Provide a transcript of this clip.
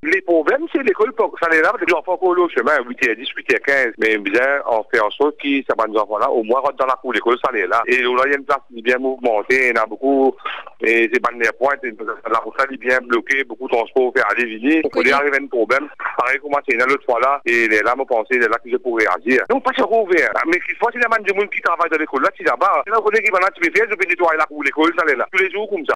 Les problèmes, c'est l'école, ça est là, les enfants au chemin, 8h10, 8h15, mais bien, on fait en sorte que ça va nous enfants-là, au moins, rentrent dans la cour, l'école, ça est là. Et là, il y a une place bien mouvementée, il y en a beaucoup, et c'est pas de points, la route est bien bloquée, beaucoup de transport fait aller venir. Donc, il y a un problème. Pareil, comment c'est l'autre fois là, et les là, me penser, les là, que je pourrais réagir. Donc, pas sur ouvert. Mais qu'il faut, c'est les gens qui travaillent dans l'école, là, c'est là-bas. C'est là, on est qui va là, tu me fais, je vais nettoyer la cour, l'école, ça est là. Tous les jours, comme ça.